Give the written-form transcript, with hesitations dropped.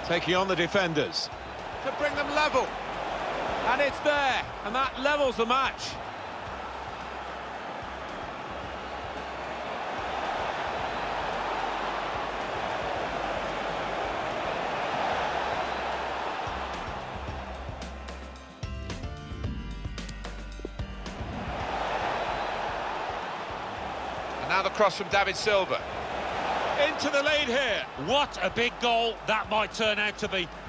Taking on the defenders. To bring them level. And it's there, and that levels the match. And now the cross from David Silva. Into the lead here. What a big goal that might turn out to be.